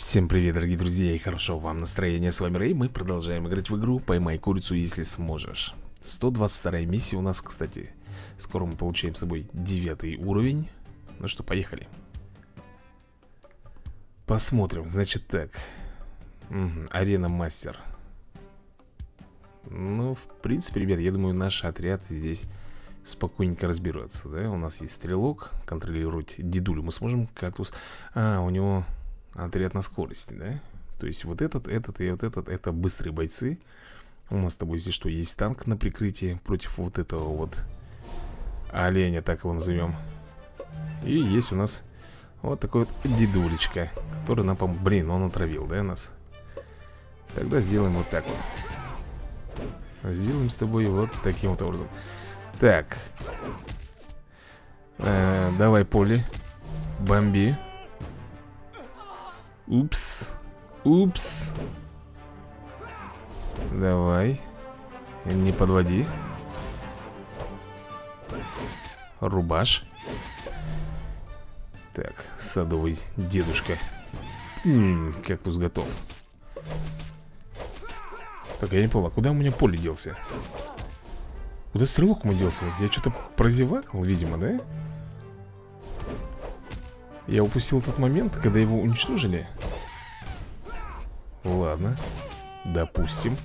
Всем привет, дорогие друзья, и хорошо вам настроение. С вами Рэй, мы продолжаем играть в игру «Поймай курицу, если сможешь». 122-я миссия у нас, кстати. Скоро мы получаем с тобой 9 уровень. Ну что, поехали. Посмотрим, значит так. Арена мастер. Ну, в принципе, ребят, я думаю, наш отряд здесь спокойненько разберется, да? У нас есть стрелок, контролировать дедулю мы сможем. Кактус. У него... отряд на скорости, да? То есть вот этот и вот этот это быстрые бойцы. У нас с тобой здесь что? Есть танк на прикрытии против вот этого вот оленя, так его назовем. И есть у нас вот такой вот дедулечка, который нам поможет. Блин, он отравил, да, нас? Тогда сделаем вот так вот. Сделаем с тобой вот таким вот образом. Так. Давай, Поли. Бомби. Упс. Упс. Давай. Не подводи. Рубаш. Так, садовый дедушка. Кактус готов. Так, я не понял, а куда у меня Поле делся? Куда стрелок мой делся? Я что-то прозевакал, видимо, да? Я упустил тот момент, когда его уничтожили. Ладно. Допустим.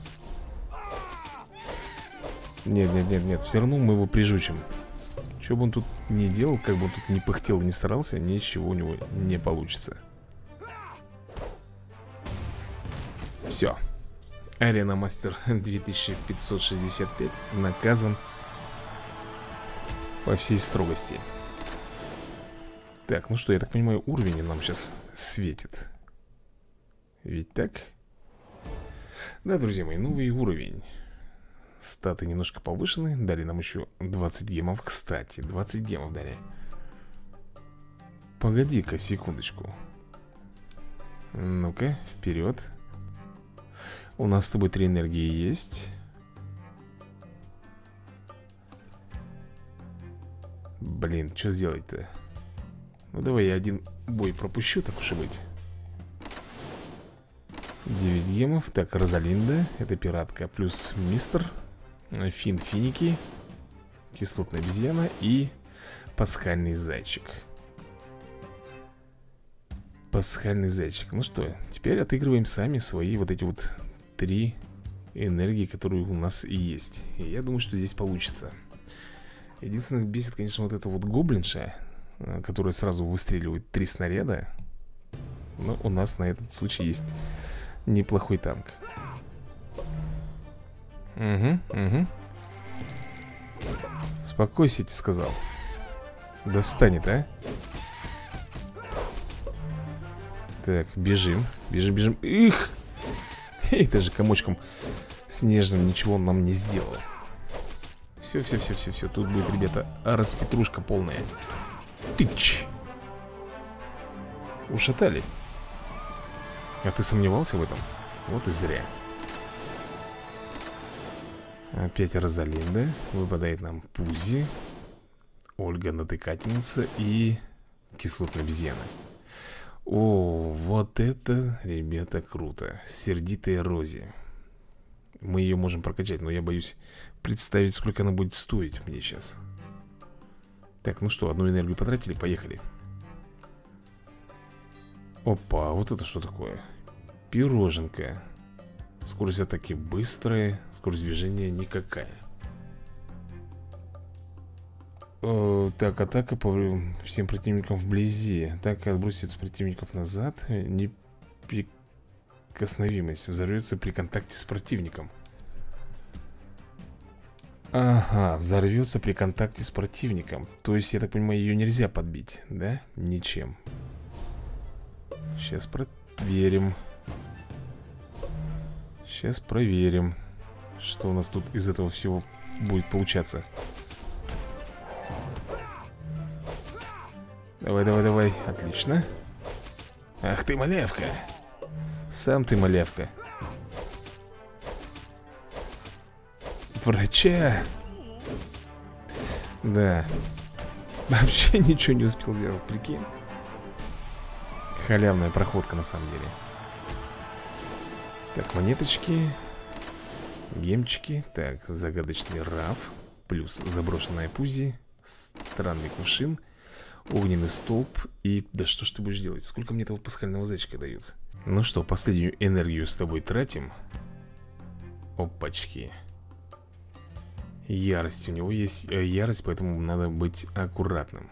Нет, все равно мы его прижучим. Что бы он тут ни делал, как бы он тут ни пыхтел, ни старался, ничего у него не получится. Все. Арена мастер 2565 наказан по всей строгости. Так, ну что, я так понимаю, уровень нам сейчас светит. Ведь так? Да, друзья мои, новый уровень. Статы немножко повышены. Дали нам еще 20 гемов. Кстати, 20 гемов дали. Погоди-ка, секундочку. Ну-ка, вперед. У нас с тобой 3 энергии есть. Блин, что сделать-то? Ну давай я один бой пропущу, так уж и быть. 9 гемов. Так, Розалинда, это пиратка. Плюс мистер Фин Финики, кислотная обезьяна и пасхальный зайчик. Пасхальный зайчик. Ну что, теперь отыгрываем сами свои вот эти вот 3 энергии, которые у нас и есть. И я думаю, что здесь получится. Единственное, бесит, конечно, вот эта вот гоблинша, которая сразу выстреливает 3 снаряда. Но у нас на этот случай есть неплохой танк. Угу. Успокойся, я тебе сказал. Достанет, а? Так, бежим. Бежим. Их! И даже комочком снежным ничего он нам не сделал. Все. Тут будет, ребята, распетрушка полная. Тыч. Ушатали. А ты сомневался в этом? Вот и зря. Опять Розалинда. Выпадает нам Пузи, Ольга натыкательница и кислотная обезьяна. О, вот это, ребята, круто. Сердитая Рози. Мы ее можем прокачать, но я боюсь представить, сколько она будет стоить мне сейчас. Так, ну что, одну энергию потратили, поехали. Опа, вот это что такое? Пироженка. Скорость атаки быстрая, скорость движения никакая. Так, атака по всем противникам вблизи. Атака отбросит противников назад. Неприкосновимость. Взорвется при контакте с противником. Ага, взорвется при контакте с противником. То есть, я так понимаю, ее нельзя подбить, да? Ничем. Сейчас проверим. Что у нас тут из этого всего будет получаться. Давай. Отлично. Ах ты, малявка. Сам ты малявка. Врача. Да. Вообще ничего не успел сделать, прикинь. халявная проходка на самом деле. Так, монеточки. Гемчики. Так, загадочный раф. Плюс заброшенная пузи. Странный кувшин. Огненный столб. И да что ж ты будешь делать? Сколько мне этого пасхального зайчика дают? Ну что, последнюю энергию с тобой тратим. Опачки. Ярость. У него есть ярость, поэтому надо быть аккуратным.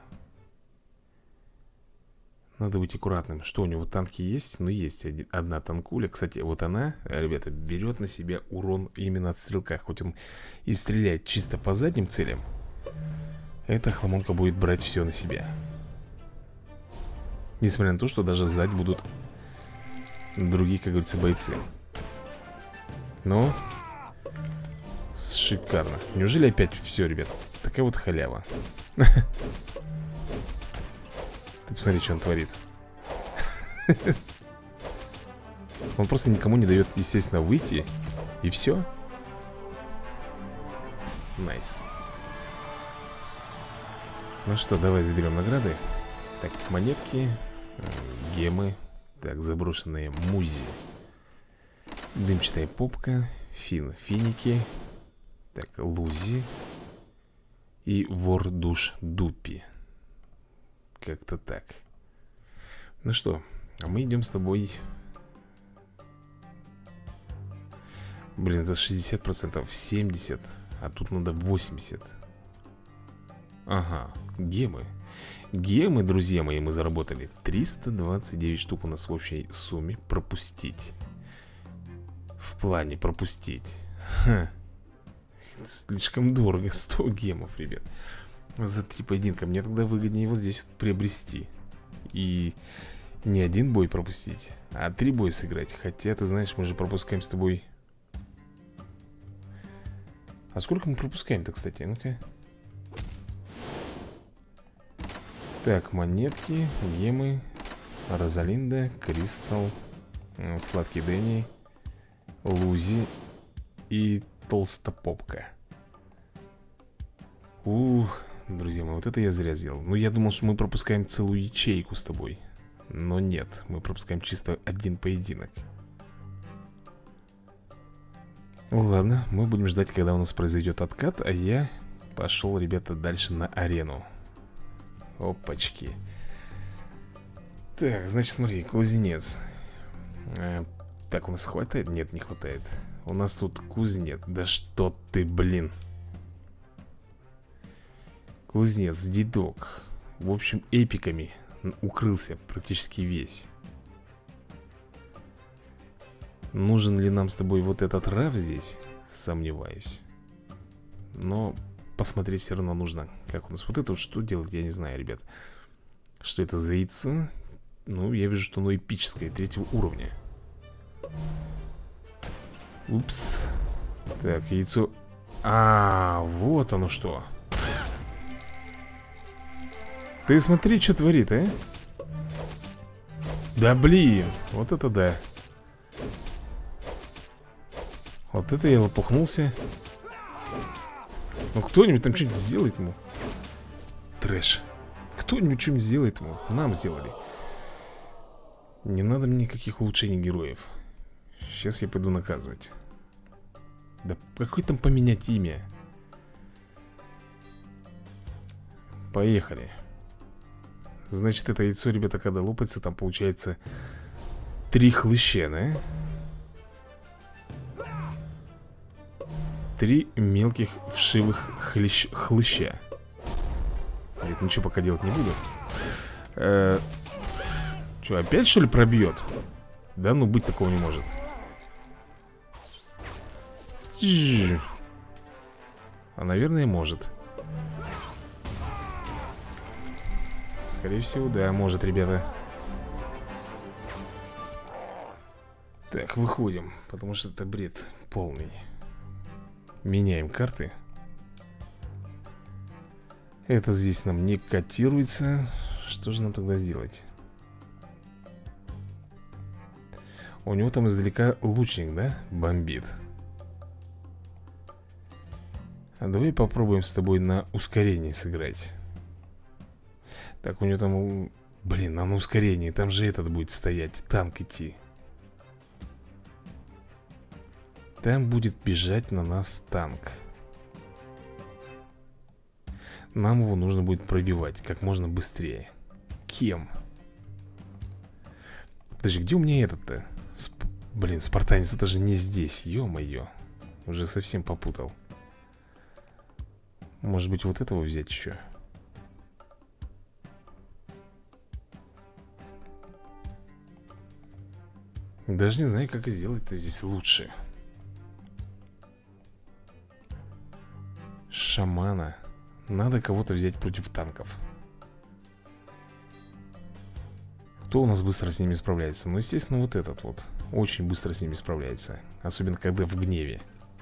Надо быть аккуратным. Что у него, танки есть? Ну, есть одна танкуля. Кстати, вот она, ребята, берет на себя урон именно от стрелка. Хоть он и стреляет чисто по задним целям, эта хламонка будет брать все на себя. Несмотря на то, что даже сзади будут другие, как говорится, бойцы. Но шикарно. Неужели опять все, ребят? Такая вот халява. Ты посмотри, что он творит. Он просто никому не дает, естественно, выйти. И все. Найс. Ну что, давай заберем награды. Так, монетки, гемы. Так, заброшенные музи. Дымчатая попка. Финики. Так, лузи. И вор душ дупи. Как-то так. Ну что, а мы идем с тобой. Блин, это 60%, 70%. А тут надо 80%. Ага, гемы. Гемы, друзья мои, мы заработали 329 штук у нас в общей сумме. Пропустить. В плане пропустить. Ха. Слишком дорого, 100 гемов, ребят. За 3 поединка. Мне тогда выгоднее вот здесь вот приобрести. И не один бой пропустить, а 3 боя сыграть. Хотя, ты знаешь, мы же пропускаем с тобой. А сколько мы пропускаем-то, кстати? Ну-ка. Так, монетки, гемы, Розалинда, Кристалл, Сладкий Дэнни, Лузи и Толстопопка. Ух, друзья мои, вот это я зря сделал. Ну, я думал, что мы пропускаем целую ячейку с тобой. Но нет, мы пропускаем чисто один поединок. Ну ладно, мы будем ждать, когда у нас произойдет откат. А я пошел, ребята, дальше на арену. Опачки. Так, значит, смотри, кузнец. Так, у нас хватает? Нет, не хватает. У нас тут кузнец. Да что ты, блин. Кузнец, дедок. В общем, эпиками укрылся практически весь. Нужен ли нам с тобой вот этот раф здесь? Сомневаюсь. Но посмотреть все равно нужно. Как у нас вот это вот что делать, я не знаю, ребят. Что это за яйцо? Ну, я вижу, что оно эпическое, 3-го уровня. Упс. Так, яйцо. А, вот оно что. Ты смотри, что творит, а? Да блин, вот это да. Вот это я лопухнулся. Ну кто-нибудь там что-нибудь сделает ему. Трэш. Кто-нибудь что-нибудь сделает ему. Нам сделали. Не надо мне никаких улучшений героев. Сейчас я пойду наказывать. Да какое там поменять имя? Поехали. Значит, это яйцо, ребята, когда лопается, там получается 3 хлыща, да? 3 мелких вшивых хлыща. Нет, ничего пока делать не буду. Что, опять что ли пробьет? Да ну быть такого не может. А наверное может. Скорее всего, да, может, ребята. Так, выходим, потому что это бред полный. Меняем карты. Это здесь нам не котируется. Что же нам тогда сделать? У него там издалека лучник, да? Бомбит. А давай попробуем с тобой на ускорение сыграть. Так, у него там Блин, нам на ускорении. Там же этот будет стоять, танк идти. Там будет бежать на нас танк. Нам его нужно будет пробивать как можно быстрее. Кем? Подожди, где у меня этот-то? Блин, спартанец, это же не здесь. Ё-моё. Уже совсем попутал. Может быть, вот этого взять еще? Даже не знаю, как сделать-то здесь лучше. Шамана. Надо кого-то взять против танков. Кто у нас быстро с ними справляется? Ну, естественно, вот этот вот. Очень быстро с ними справляется. Особенно, когда в гневе.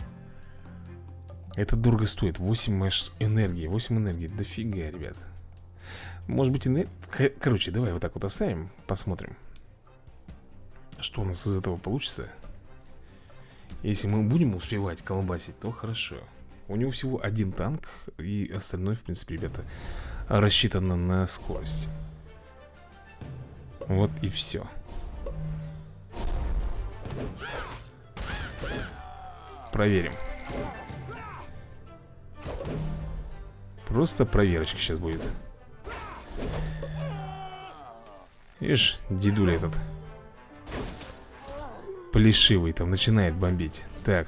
Это дорого стоит. 8 энергии. 8 энергии. Дофига, ребят. Может быть, короче, давай вот так вот оставим. Посмотрим, что у нас из этого получится. Если мы будем успевать колбасить, то хорошо. У него всего один танк. И остальное, в принципе, ребята, рассчитано на скорость. Вот и все. Проверим. Просто проверочка сейчас будет. Видишь, дедуля этот плешивый там начинает бомбить. Так.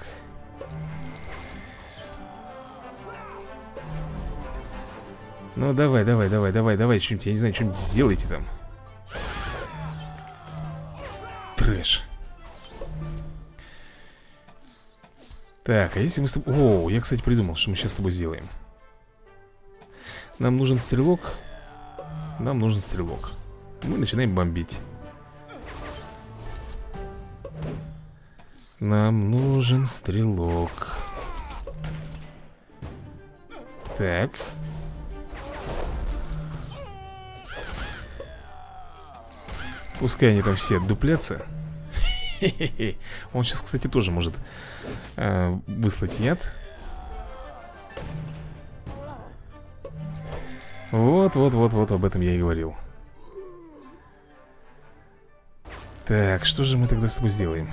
Ну давай, что-нибудь, я не знаю, что-нибудь сделайте там. Трэш. Так, а если мы с тобой... О, я, кстати, придумал, что мы сейчас с тобой сделаем. Нам нужен стрелок. Нам нужен стрелок. Мы начинаем бомбить. Нам нужен стрелок. Так. Пускай они там все отдуплятся. Он сейчас, кстати, тоже может выслать яд. Вот, об этом я и говорил. Так, что же мы тогда с тобой сделаем?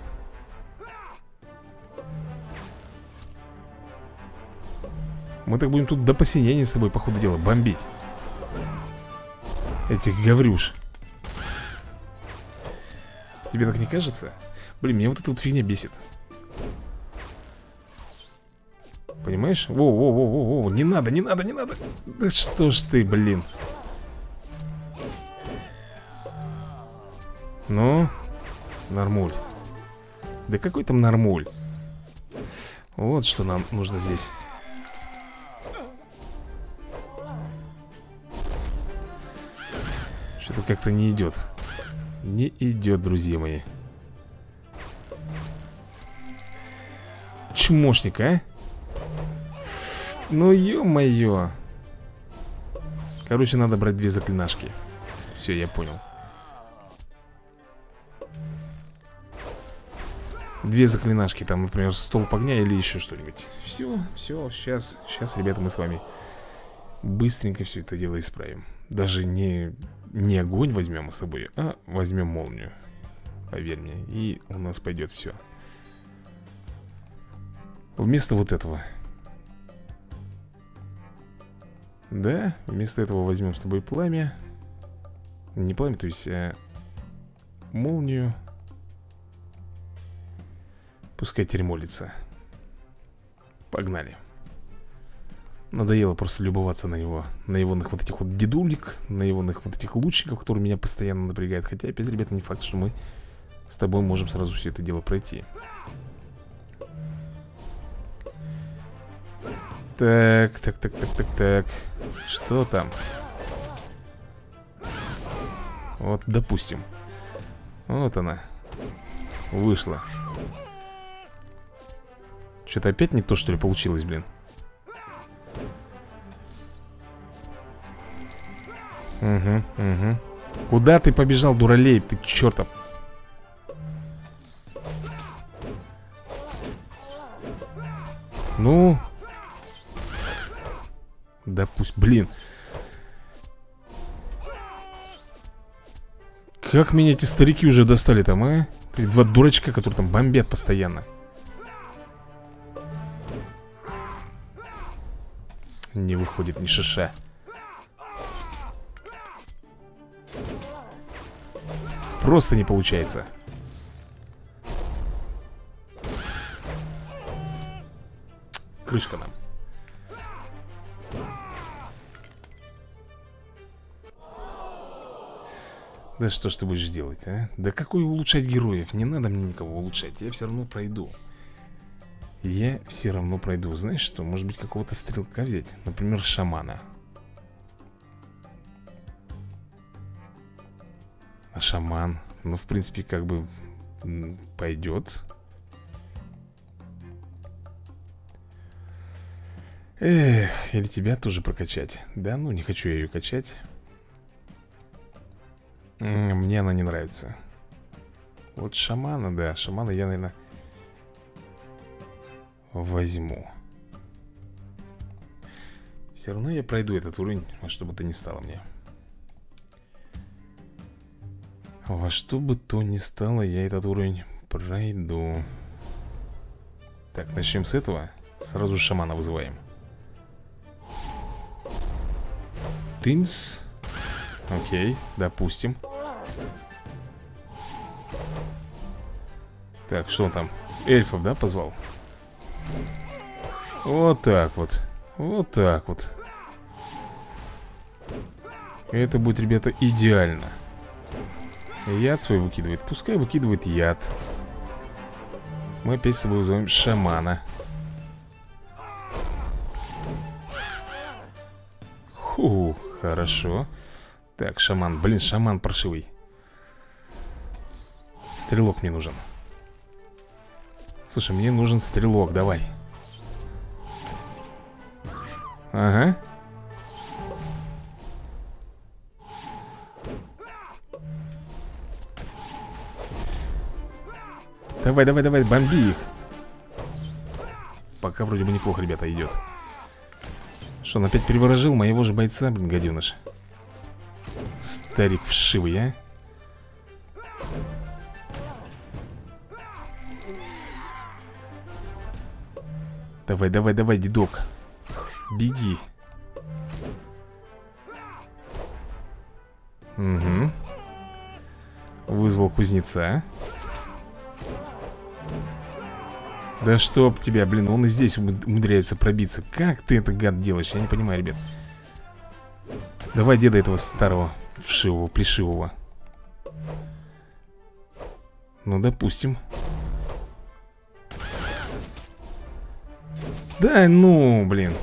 Мы так будем тут до посинения с тобой, по ходу дела, бомбить этих гаврюш. Тебе так не кажется? Блин, меня вот эта вот фигня бесит. Понимаешь? Воу, не надо. Да что ж ты, блин. Ну, нормуль. Да какой там нормуль? Вот что нам нужно здесь. Что-то как-то не идет. Не идет, друзья мои. Чмошник, а? Ну, ё-моё. Короче, надо брать 2 заклинашки. Все, я понял. 2 заклинашки, там, например, столб огня или еще что-нибудь. Все, сейчас, ребята, мы с вами быстренько все это дело исправим. Даже не огонь возьмем мы с тобой, а возьмем молнию. Поверь мне, и у нас пойдет все. Вместо вот этого. Да, вместо этого возьмем с тобой пламя. Не пламя, то есть молнию. Пускай теперь молится. Погнали. Надоело просто любоваться на него. На его вот этих вот дедулик. На его вот этих лучников, которые меня постоянно напрягают. Хотя, опять, ребята, не факт, что мы с тобой можем сразу все это дело пройти. Так. Что там? Вот, допустим. Вот она. Вышла. Что-то опять не то, что ли, получилось, блин. Угу. Куда ты побежал, дуралей? Ты чертов. Ну. Да пусть, блин. Как меня эти старики уже достали там, а? Эти два дурачка, которые там бомбят постоянно. Не выходит ни шиша. Просто не получается. Крышка нам. Да что ж ты будешь делать, а? Да какой улучшать героев? Не надо мне никого улучшать. Я все равно пройду. Я все равно пройду. Знаешь что? Может быть, какого-то стрелка взять? Например, шамана. А шаман? Ну, в принципе, как бы пойдет. Эх, или тебя тоже прокачать. Да, ну, не хочу я ее качать. Мне она не нравится. Вот шамана, да, шамана я, наверное, возьму. Все равно я пройду этот уровень, во что бы то ни стало мне. Во что бы то ни стало, я этот уровень пройду. Так, начнем с этого. Сразу шамана вызываем. Тымс. Окей, допустим. Так, что он там? Эльфов, да, позвал? Вот так вот. Вот так вот. Это будет, ребята, идеально. Яд свой выкидывает. Пускай выкидывает яд. Мы опять с собой вызываем шамана. Фу, хорошо. Так, шаман. Блин, шаман паршивый. Стрелок мне нужен. Слушай, мне нужен стрелок, давай. Ага. Давай, давай, давай, бомби их. Пока вроде бы неплохо, ребята, идет. Что, он опять переворожил моего же бойца, блин, гаденыш. Старик вшивый, а? Давай, давай, давай, дедок. Беги. Угу. Вызвал кузнеца. Да чтоб тебя, блин, он и здесь умудряется пробиться. Как ты это, гад, делаешь? Я не понимаю, ребят. Давай деда этого старого вшивого, плешивого. Ну, допустим. Да, ну, блин.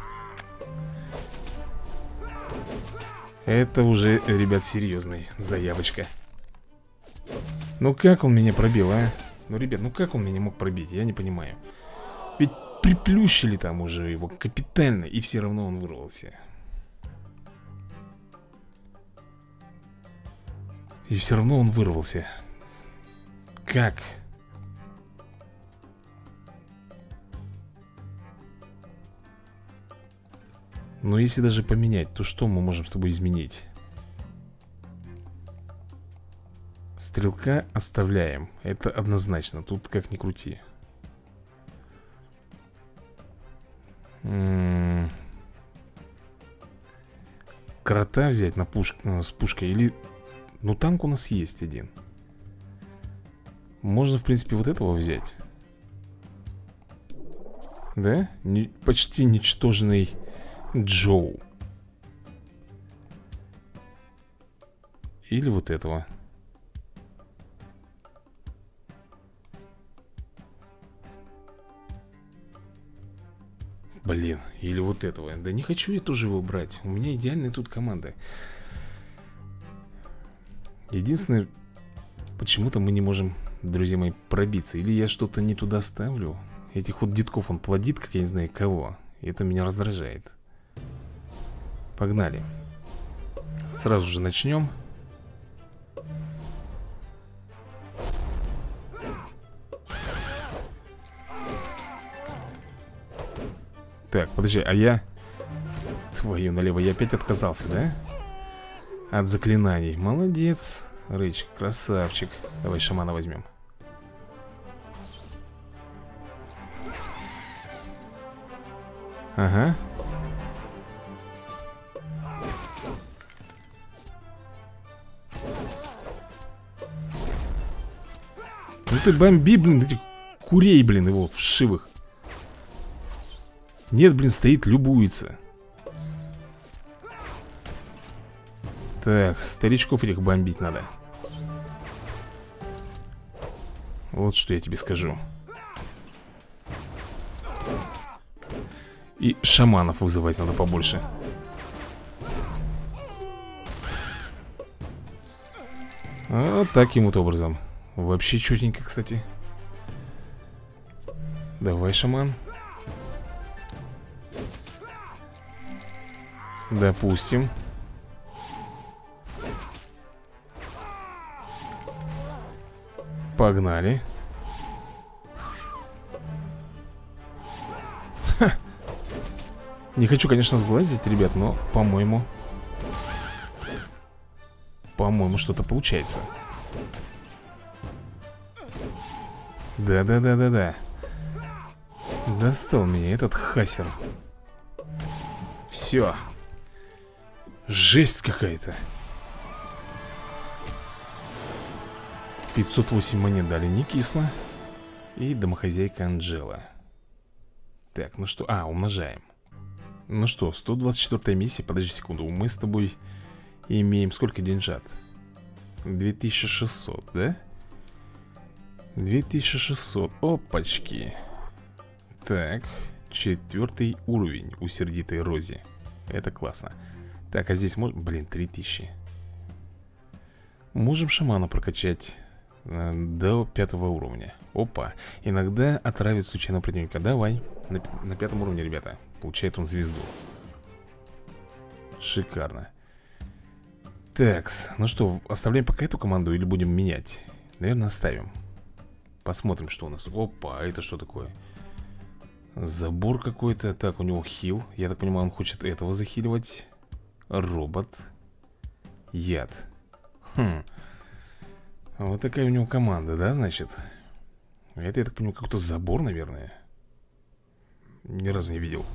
Это уже, ребят, серьезная заявочка. Ну как он меня пробил, а? Ну, ребят, ну как он меня мог пробить? Я не понимаю. Ведь приплющили там уже его капитально, и все равно он вырвался. И все равно он вырвался. Как? Но если даже поменять, то что мы можем с тобой изменить? Стрелка оставляем. Это однозначно. Тут как ни крути. Крота взять с пушкой. Или... Ну, танк у нас есть один. Можно, в принципе, вот этого взять. Да? Почти ничтожный Джоу. Или вот этого. Блин, или вот этого. Да не хочу я тоже его брать. У меня идеальная тут команда. Единственное, почему-то мы не можем, друзья мои, пробиться. Или я что-то не туда ставлю. Этих вот детков он плодит, как я не знаю кого. И это меня раздражает. Погнали. Сразу же начнем. Так, подожди, а я... Твою налево, я опять отказался, да? От заклинаний. Молодец. Рыч, красавчик. Давай шамана возьмем. Ага. Ну ты бомби, блин, этих курей, блин, его вшивых. Нет, блин, стоит, любуется. Так, старичков этих бомбить надо. Вот что я тебе скажу. И шаманов вызывать надо побольше. Вот таким вот образом. Вообще четенько, кстати. Давай, шаман. Допустим. Погнали. Ха. Не хочу, конечно, сглазить, ребят, но, по-моему, что-то получается. Да. Достал меня этот хасер. Все. Жесть какая-то. 508 монет дали, не кисло. И домохозяйка Анжела. Так, ну что, умножаем. Ну что, 124-я миссия. Подожди секунду, мы с тобой имеем сколько деньжат? 2600, да? 2600, опачки. Так, 4-й уровень у сердитой Рози. Это классно. Так, а здесь можно... Блин, 3000. Можем шамана прокачать до 5-го уровня. Опа, иногда отравит случайного противника. Давай, на 5-м уровне, ребята. Получает он звезду. Шикарно. Такс, ну что, оставляем пока эту команду или будем менять? Наверное, оставим. Посмотрим, что у нас тут. Опа, это что такое? Забор какой-то. Так, у него хил. Я так понимаю, он хочет этого захиливать. Робот. Яд. Вот такая у него команда, да, значит? Это, я так понимаю, какой-то забор, наверное. Ни разу не видел.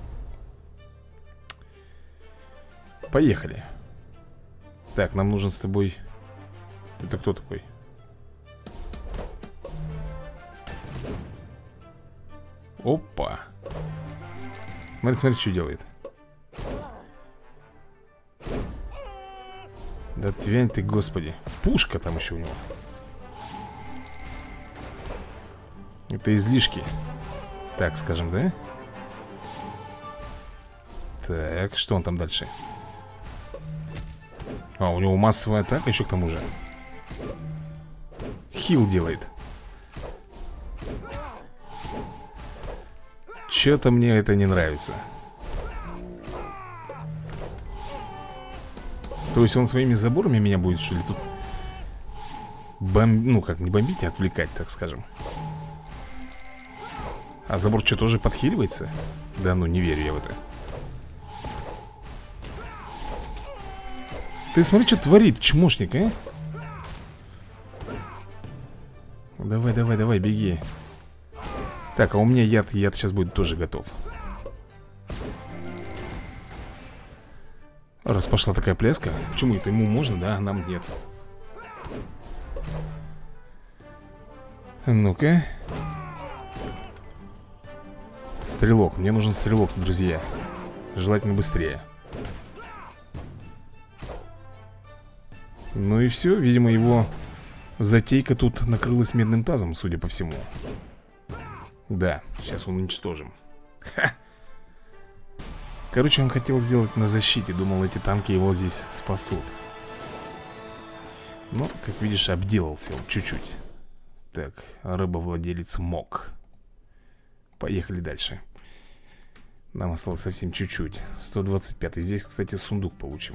Поехали. Так, нам нужен с тобой... Это кто такой? Опа. Смотри, что делает. Да твянь ты, господи. Пушка там еще у него. Это излишки. Так, скажем, да? Так, что он там дальше? У него массовая атака еще к тому же. Хил делает. Че-то мне это не нравится. То есть он своими заборами меня будет, что ли, тут ну как, не бомбить, а отвлекать, так скажем. А забор что, тоже подхиливается? Да ну, не верю я в это. Ты смотри, что творит, чмошник, а? Давай, беги. Так, а у меня яд сейчас будет тоже готов. Раз пошла такая пляска. Почему это ему можно, да, а нам нет? Ну-ка. Стрелок, мне нужен стрелок, друзья. Желательно быстрее. Ну и все, видимо, его затейка тут накрылась медным тазом, судя по всему. Да, сейчас уничтожим. Ха! Короче, он хотел сделать на защите. Думал, эти танки его здесь спасут. Но, как видишь, обделался он чуть-чуть. Так, рабовладелец Мок. Поехали дальше. Нам осталось совсем чуть-чуть. 125-й. Здесь, кстати, сундук получим.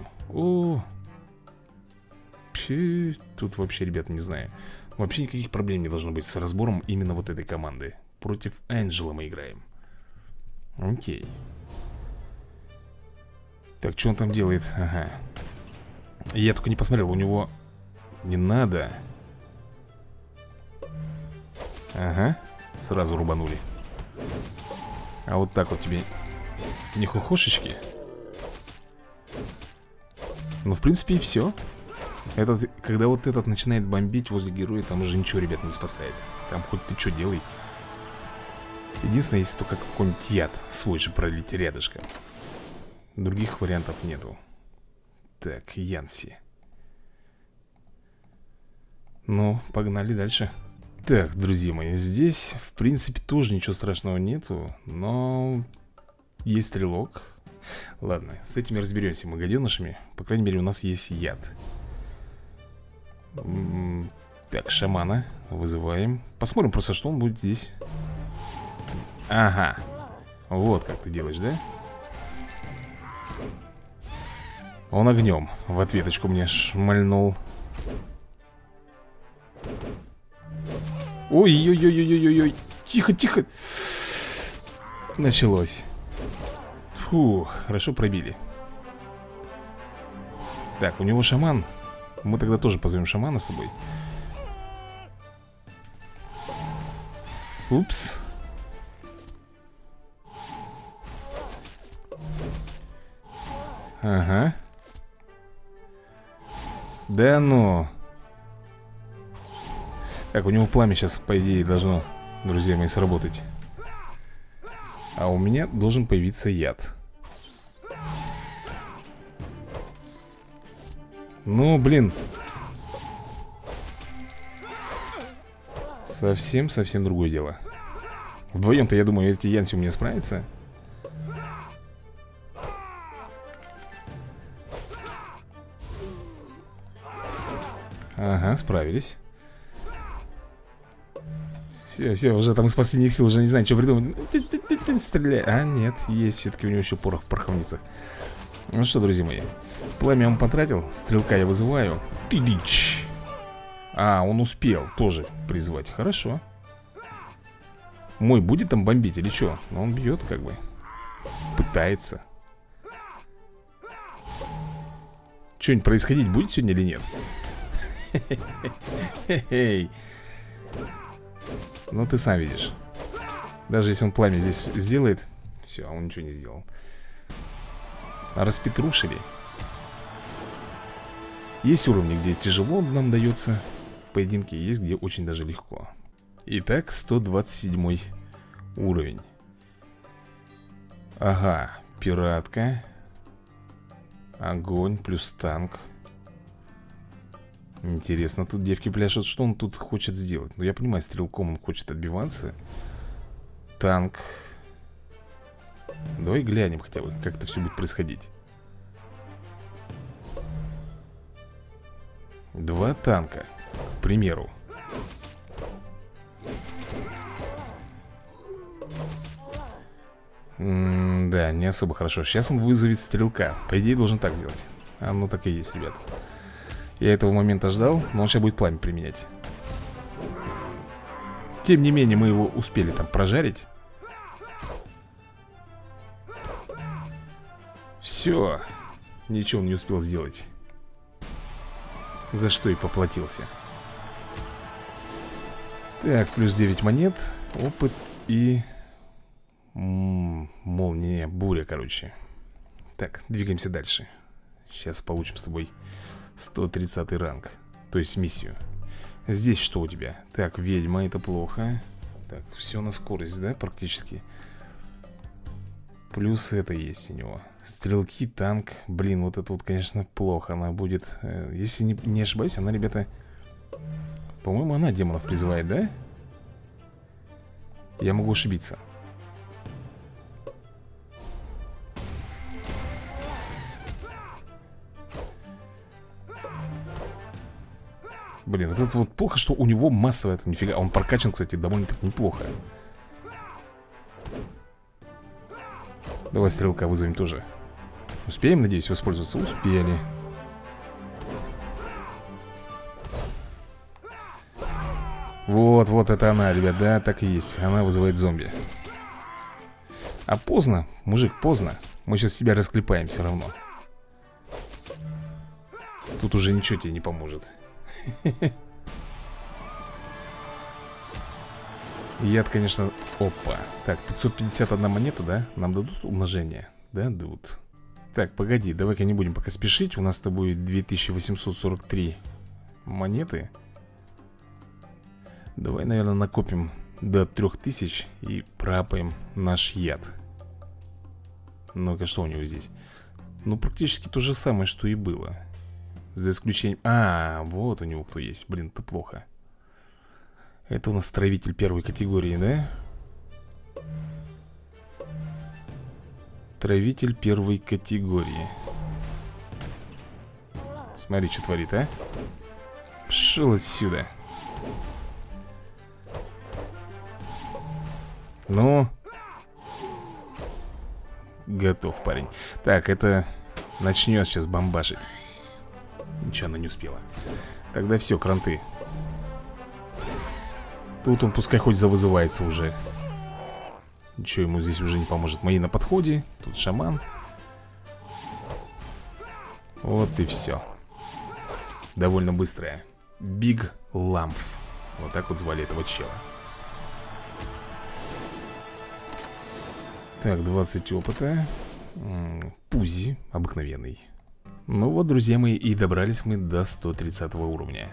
Тут вообще, ребят, не знаю. Вообще никаких проблем не должно быть с разбором именно вот этой команды. Против Энджела мы играем. Окей. Так, что он там делает? Ага. Я только не посмотрел, у него Не надо. Ага, сразу рубанули. А вот так вот тебе не хухошечки. Ну, в принципе, и все. Когда вот этот начинает бомбить возле героя, там уже ничего, ребят, не спасает. Там хоть ты что делай. Единственное, если только какой-нибудь яд свой же пролить рядышком. Других вариантов нету. Так, Янси. Ну, погнали дальше. Так, друзья мои, здесь, в принципе, тоже ничего страшного нету. Но есть стрелок. Ладно, с этими разберемся мы, гаденышами. По крайней мере, у нас есть яд. Так, шамана вызываем. Посмотрим просто, что он будет здесь. Ага. Вот как ты делаешь, да? Он огнем в ответочку мне шмальнул. Ой-ой-ой-ой-ой-ой. Тихо, тихо. Началось. Фу, хорошо пробили. Так, у него шаман. Мы тогда тоже позовем шамана с тобой. Упс. Ага. Да ну. Так, у него пламя сейчас, по идее, должно, друзья мои, сработать. А у меня должен появиться яд. Ну, блин. Совсем другое дело. Вдвоем-то, я думаю, эти Янси у меня справятся. Ага, справились. Все, уже там из последних сил уже не знаю, что придумать. Стреляй. А, нет, есть все-таки у него еще порох в пороховницах. Ну что, друзья мои, пламя он потратил. Стрелка я вызываю. Тыдич. А, он успел тоже призвать. Хорошо. Мой будет там бомбить или что? Но он бьет как бы. Пытается. Что-нибудь происходить будет сегодня или нет? Хе-хе-хе. Ну ты сам видишь. Даже если он пламя здесь сделает, все, он ничего не сделал. Распетрушили. Есть уровни, где тяжело нам дается поединки, есть где очень даже легко. Итак, 127 уровень. Ага, пиратка. Огонь плюс танк. Интересно, тут девки пляшут. Что он тут хочет сделать? Ну, я понимаю, стрелком он хочет отбиваться. Танк. Давай глянем хотя бы, как это все будет происходить. 2 танка, к примеру. Да, не особо хорошо. Сейчас он вызовет стрелка. По идее, должен так сделать. А ну так и есть, ребят. Я этого момента ждал, но он сейчас будет пламя применять. Тем не менее, мы его успели там прожарить. Все. Ничего он не успел сделать. За что и поплатился. Так, плюс 9 монет. Опыт и... молния, буря, короче. Так, двигаемся дальше. Сейчас получим с тобой 130 ранг. То есть миссию. Здесь что у тебя? Так, ведьма, это плохо. Так, все на скорость, да, практически. Плюс это есть у него. Стрелки, танк. Блин, вот это вот, конечно, плохо. Она будет, если не ошибаюсь, она, ребята, по-моему, она демонов призывает, да? Я могу ошибиться. Блин, вот это вот плохо, что у него массовая это нифига. Он прокачан, кстати, довольно-таки неплохо. Давай стрелка вызовем тоже. Успеем, надеюсь, воспользоваться? Успели. Вот это она, ребят, да, так и есть. Она вызывает зомби. А поздно, мужик, поздно. Мы сейчас тебя расклепаем все равно. Тут уже ничего тебе не поможет. Яд, конечно. Опа. Так, 551 монета, да? Нам дадут умножение? Да, дадут. Так, погоди, давай-ка не будем пока спешить. У нас с тобой 2843 монеты. Давай, наверное, накопим до 3000 и прапаем наш яд. Ну-ка, что у него здесь? Ну, практически то же самое, что и было. За исключением... А, вот у него кто есть. Блин, это плохо. Это у нас травитель первой категории, да? Травитель первой категории. Смотри, что творит, а? Пшел отсюда. Ну... Готов, парень. Так, это начнет сейчас бомбашить. Ничего, она не успела. Тогда все, кранты. Тут он пускай хоть завызывается уже. Ничего ему здесь уже не поможет. Мои на подходе. Тут шаман. Вот и все. Довольно быстрая. Биг Ламф. Вот так вот звали этого чела. Так, 20 опыта. Пузи обыкновенный. Ну вот, друзья мои, и добрались мы до 130 уровня.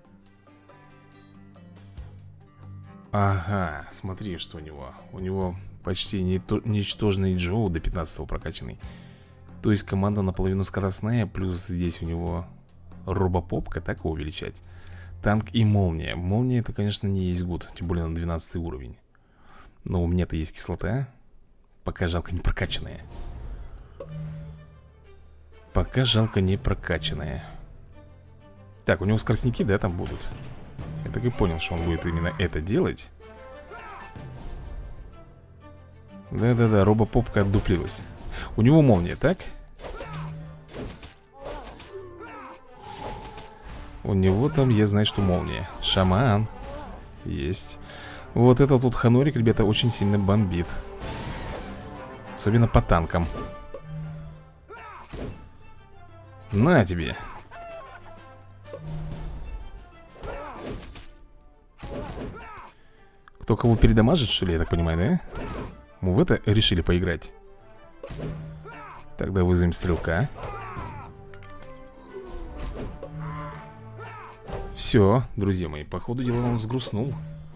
Ага, смотри, что у него. У него почти ничтожный Джоу до 15 прокачанный. То есть команда наполовину скоростная. Плюс здесь у него робопопка, так его увеличать. Танк и молния. Молния это, конечно, не есть гуд. Тем более на 12 уровень. Но у меня-то есть кислота. Пока жалко не прокачанная. Пока жалко не прокачанная. Так, у него скоростники, да, там будут. Я так и понял, что он будет именно это делать. Да-да-да, робопопка отдуплилась. У него молния, так? У него там, я знаю, что молния. Шаман. Есть. Вот этот вот Ханорик, ребята, очень сильно бомбит. Особенно по танкам. На тебе. Кто кого передамажит, что ли, я так понимаю, да? Мы в это решили поиграть. Тогда вызовем стрелка. Все, друзья мои, по ходу дела он взгрустнул.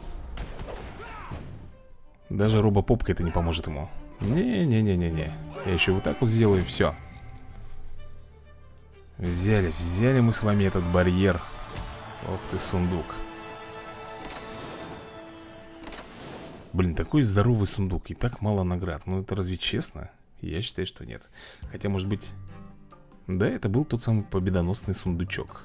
Даже робопопка это не поможет ему. Не-не-не-не-не. Я еще вот так вот сделаю, все. Взяли мы с вами этот барьер. Ох ты, сундук. Блин, такой здоровый сундук и так мало наград. Ну это разве честно? Я считаю, что нет. Хотя, может быть... Да, это был тот самый победоносный сундучок.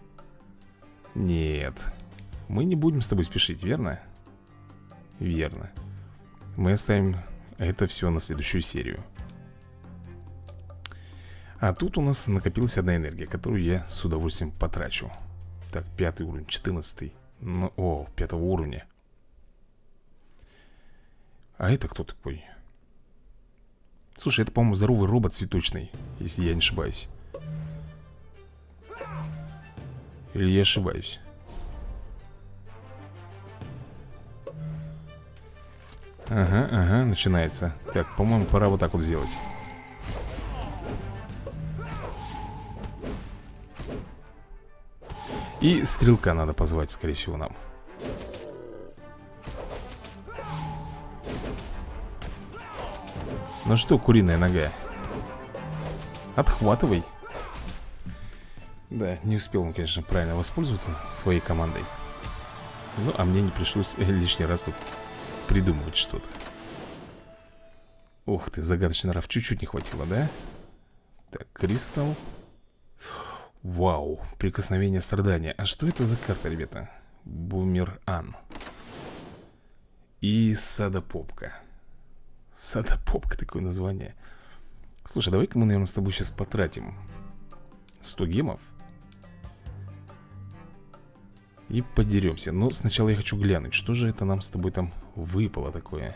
Нет. Мы не будем с тобой спешить, верно? Верно. Мы оставим это все на следующую серию. А тут у нас накопилась одна энергия, которую я с удовольствием потрачу. Так, 5 уровень, 14. Ну, о, 5 уровня. А это кто такой? Слушай, это, по-моему, здоровый робот цветочный, если я не ошибаюсь. Или я ошибаюсь? Ага, начинается. Так, по-моему, пора вот так вот сделать. И стрелка надо позвать, скорее всего, нам. Ну что, куриная нога? Отхватывай. Да, не успел он, конечно, правильно воспользоваться своей командой. Ну, а мне не пришлось лишний раз тут придумывать что-то. Ух ты, загадочный нрав. Чуть-чуть не хватило, да? Так, кристалл. Вау, прикосновение страдания. А что это за карта, ребята? Бумер-ан. И садопопка. Садопопка, такое название. Слушай, давай-ка мы, наверное, с тобой сейчас потратим 100 гемов и подеремся. Но сначала я хочу глянуть, что же это нам с тобой там выпало такое.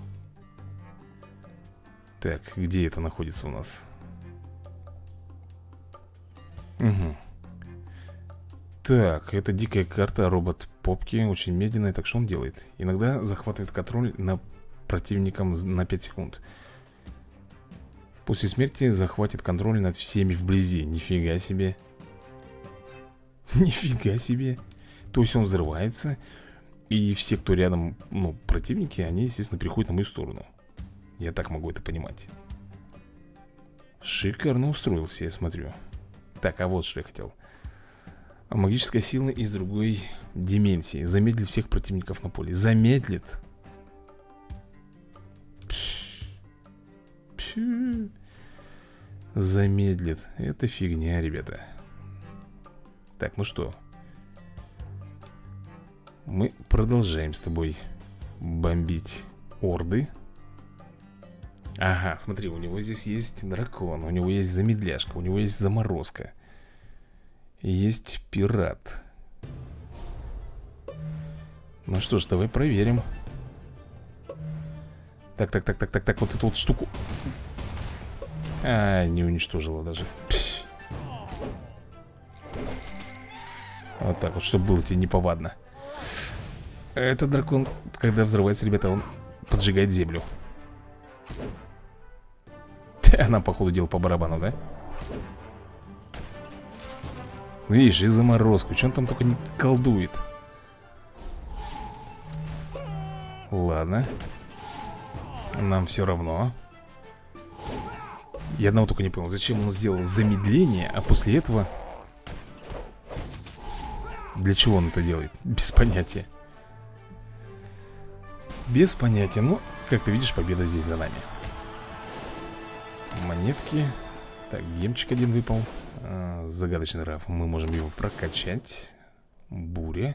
Так, где это находится у нас? Угу. Так, это дикая карта, робот Попки, очень медленная. Так что он делает? Иногда захватывает контроль над противником на 5 секунд. После смерти захватит контроль над всеми вблизи. Нифига себе. Нифига себе. То есть он взрывается, и все, кто рядом, ну, противники, они, естественно, переходят на мою сторону. Я так могу это понимать. Шикарно устроился, я смотрю. Так, а вот что я хотел. Магическая сила из другой дименсии. Замедлит всех противников на поле. Замедлит. Замедлит. Это фигня, ребята. Так, ну что, мы продолжаем с тобой бомбить орды. Ага, смотри, у него здесь есть дракон, у него есть замедляшка, у него есть заморозка, есть пират. Ну что ж, давай проверим. Так, вот эту вот штуку. А, не уничтожила даже. Вот так вот, чтобы было тебе неповадно. Этот дракон, когда взрывается, ребята, он поджигает землю. Она, походу, дела по барабану, да? Видишь, и заморозку. Че он там только не колдует? Ладно. Нам все равно. Я одного только не понял, зачем он сделал замедление, а после этого... Для чего он это делает? Без понятия. Без понятия. Но, как ты видишь, победа здесь за нами. Монетки. Так, гемчик один выпал. Загадочный раф. Мы можем его прокачать. Буря.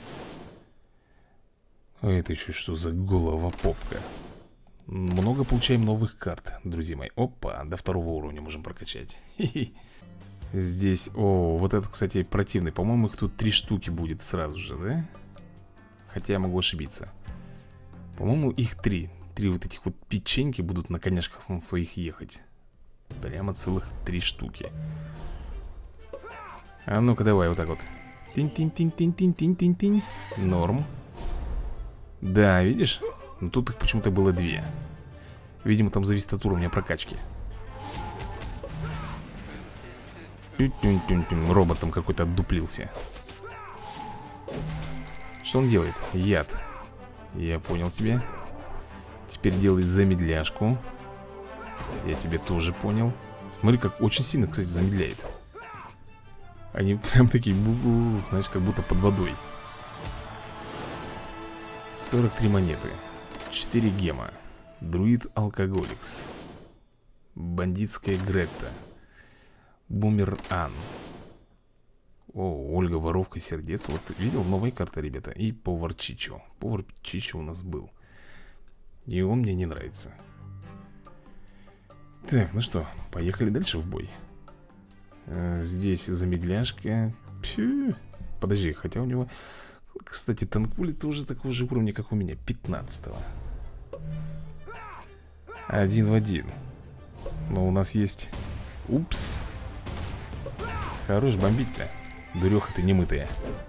А это еще что за голова-попка? Много получаем новых карт, друзья мои. Опа, до 2 уровня можем прокачать. Хи-хи. Здесь, о, вот это, кстати, противный. По-моему, их тут 3 штуки будет сразу же, да? Хотя я могу ошибиться. По-моему, их 3. 3 вот этих вот печеньки будут на коняшках своих ехать. Прямо целых 3 штуки. А ну-ка, давай вот так вот. Тинь-тинь-тинь-тинь-тинь-тинь-тинь. Норм. Да, видишь? Но тут их почему-то было 2. Видимо, там зависит от уровня прокачки. Робот там какой-то отдуплился. Что он делает? Яд. Я понял тебя. Теперь делает замедляшку. Я тебя тоже понял. Смотри, как очень сильно, кстати, замедляет. Они прям такие, знаешь, как будто под водой. 43 монеты, 4 гема. Друид Алкоголикс, бандитская Гретта, Бумер Ан. О, Ольга Воровка Сердец. Вот видел, новая карта, ребята. И Повар Чичо. Повар Чичо у нас был. И он мне не нравится. Так, ну что, поехали дальше в бой. Здесь замедляшка. Пью. Подожди, хотя у него, кстати, танкули тоже такого же уровня, как у меня, 15-го. 1 в 1. Но у нас есть... Упс. Хорош бомбить-то. Дуреха ты немытая.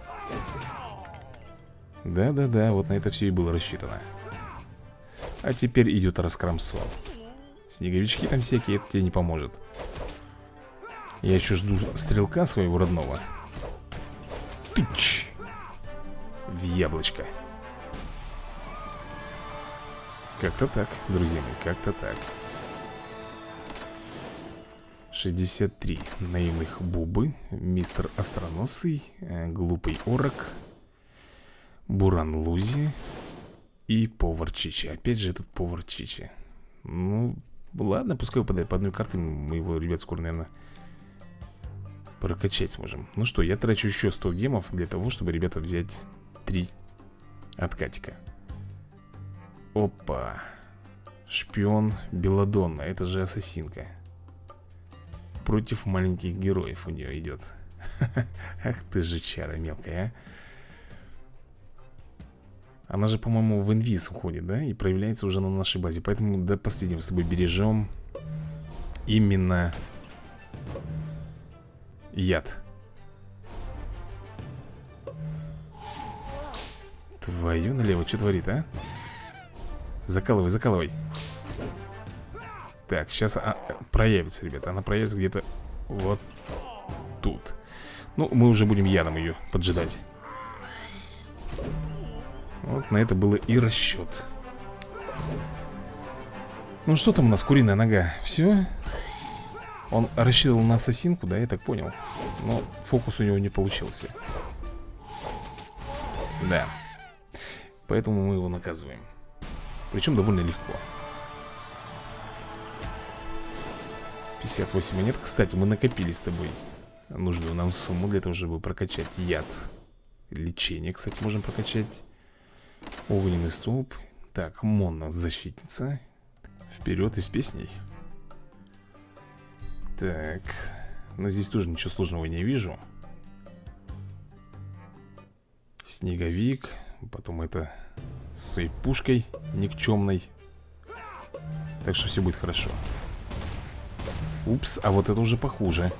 Да-да-да, вот на это все и было рассчитано. А теперь идет раскромсол. Снеговички там всякие, это тебе не поможет. Я еще жду стрелка своего родного. Тыч! В яблочко. Как-то так, друзья мои, как-то так. 63 наивных бубы, мистер Остроносый, глупый орок, Буран Лузи и Повар Чичи. Опять же этот Повар Чичи. Ну, ладно, пускай выпадает по одной карте. Мы его, ребят, скоро, наверное, прокачать сможем. Ну что, я трачу еще 100 гемов для того, чтобы, ребята, взять 3 откатика. Опа. Шпион Беладонна. Это же ассасинка. Против маленьких героев у нее идет. Ах ты же чара мелкая, а? Она же, по-моему, в инвиз уходит, да? И проявляется уже на нашей базе. Поэтому до последнего с тобой бережем именно яд. Твою налево, что творит, а? Закалывай, закалывай. Так, сейчас проявится, ребята. Она проявится где-то вот тут. Ну, мы уже будем ядом ее поджидать. Вот на это было и расчет. Ну, что там у нас, куриная нога? Все? Он рассчитывал на ассасинку, да, я так понял. Но фокус у него не получился. Да. Поэтому мы его наказываем. Причем довольно легко. 58 монет. Кстати, мы накопили с тобой нужную нам сумму для того, чтобы прокачать яд. Лечение, кстати, можем прокачать. Огненный столб. Так, Монна, защитница. Вперед и с песней. Так. Но здесь тоже ничего сложного не вижу. Снеговик. Потом это со своей пушкой никчемной. Так что все будет хорошо. Упс, а вот это уже похуже.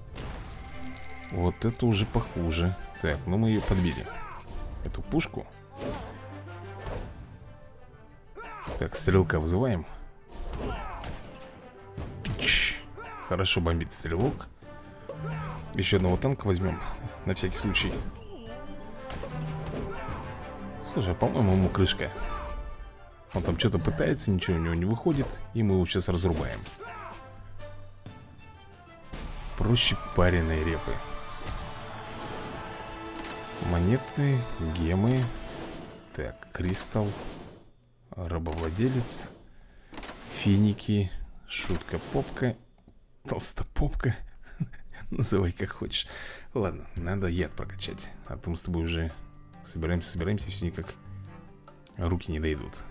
Вот это уже похуже. Так, ну мы ее подбили. Эту пушку. Так, стрелка вызываем. Хорошо бомбит стрелок. Еще одного танка возьмем. На всякий случай. Слушай, а по-моему ему крышка. Он там что-то пытается, ничего у него не выходит. И мы его сейчас разрубаем. Проще пареной репы. Монеты, гемы. Так, кристалл. Рабовладелец. Финики. Шутка-попка. Толстопопка. Называй как хочешь. Ладно, надо яд прокачать. А то мы с тобой уже собираемся, все никак руки не дойдут.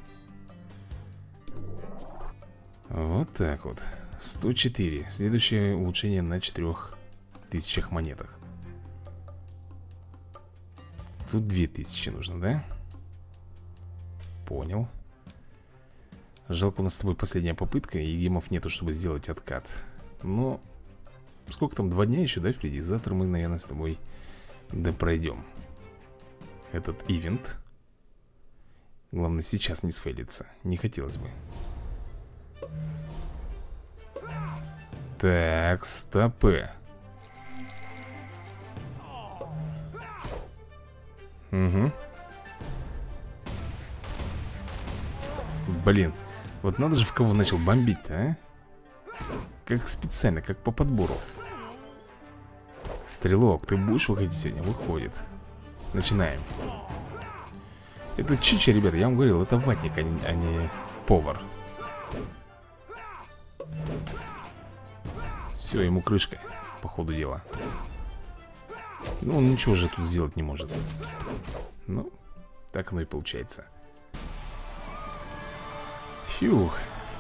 Вот так вот. 104. Следующее улучшение на 4000 монетах. Тут 2000 нужно, да? Понял. Жалко, у нас с тобой последняя попытка, и гемов нету, чтобы сделать откат. Но сколько там, 2 дня еще, да, впереди? Завтра мы, наверное, с тобой допройдем этот ивент. Главное, сейчас не сфейлиться. Не хотелось бы. Так, стопы. Угу. Блин, вот надо же, в кого начал бомбить-то, а? Как специально, как по подбору. Стрелок, ты будешь выходить сегодня? Выходит. Начинаем. Это Чича, ребята, я вам говорил, это ватник, а не повар. Все, ему крышка, по ходу дела. Ну, он ничего же тут сделать не может. Ну, так оно и получается. Фух.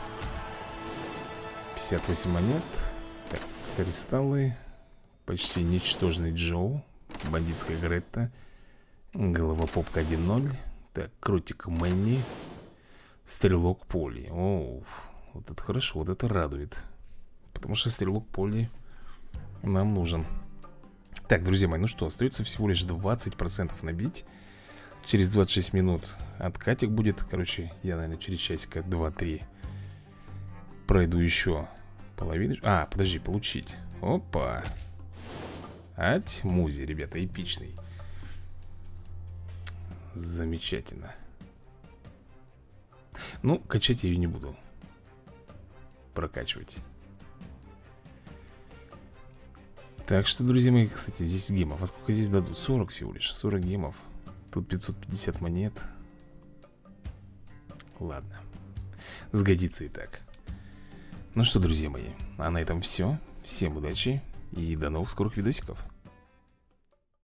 58 монет. Так, кристаллы. Почти ничтожный Джоу. Бандитская Гретта. Головопопка 1-0. Так, крутик Мэнни. Стрелок Поли. Оу, вот это хорошо, вот это радует. Потому что стрелок Поли нам нужен. Так, друзья мои, ну что, остается всего лишь 20% набить. Через 26 минут откатик будет. Короче, я, наверное, через часика 2-3 пройду еще половину. А, подожди, получить. Опа. Ать, музи, ребята, эпичный. Замечательно. Ну, качать я ее не буду. Прокачивать. Так что, друзья мои, кстати, здесь гемов. А сколько здесь дадут? 40 всего лишь, 40 гемов. Тут 550 монет. Ладно, сгодится и так. Ну что, друзья мои, а на этом все. Всем удачи и до новых скорых видосиков.